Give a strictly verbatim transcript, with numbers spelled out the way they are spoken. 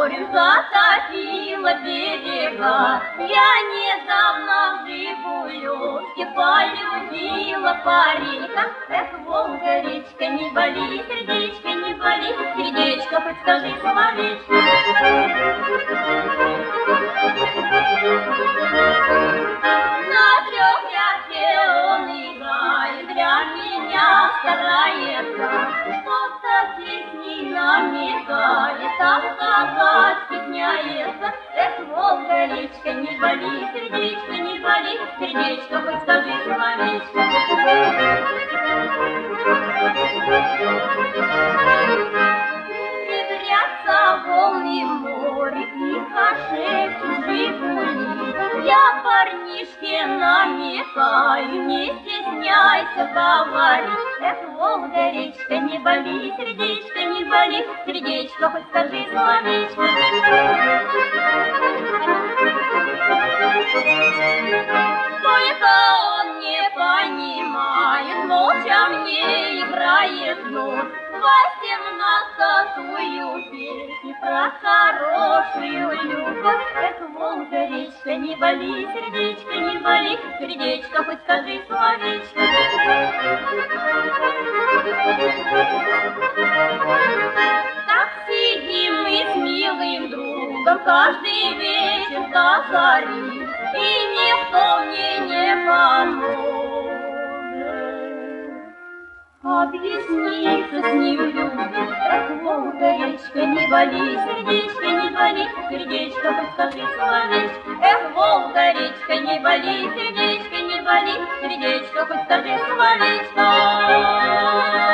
морю затопило берега. Я недавно в Жигулевске полюбила паренька. Эх, Волга, речка, не боли, сердечко, не боли, сердечко, хоть скажи словечко. На трехляке он играет, для меня старается, что-то песни намекает, а сказать стесняется. Эх, Волга, речка, не боли, сердечко, не боли, сердечко, хоть скажи словечко. Ветрятся волны в море, тихо шепчут Жигули. Я парнишке намекаю, не стесняйся, говори. Эх, Волга, речка, не боли, сердечко, не боли, сердечко, хоть скажи словечко. Только он не понимает, молча мне играет нос. Восемнадцатую песню про хорошую любовь. Эх, Волга, речка, не боли, сердечко, не боли, сердечко, хоть скажи словечко. Так сидим мы с милым другом каждый вечер до зари, и никто мне не поможет объясниться с ним любит. Эх, Волга, речка, не боли, сердечко, не боли, сердечко, хоть скажи словечко. Эх, Волга, речка, не боли, сердечко, не боли, сердечко, хоть скажи словечко.